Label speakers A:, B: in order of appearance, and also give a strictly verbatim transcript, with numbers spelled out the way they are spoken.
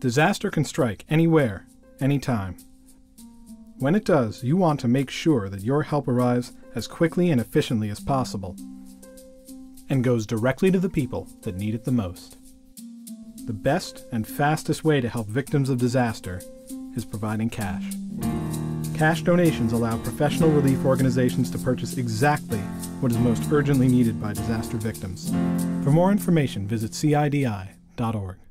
A: Disaster can strike anywhere, anytime. When it does, you want to make sure that your help arrives as quickly and efficiently as possible and goes directly to the people that need it the most. The best and fastest way to help victims of disaster is providing cash. Cash donations allow professional relief organizations to purchase exactly what is most urgently needed by disaster victims. For more information, visit C I D I dot org.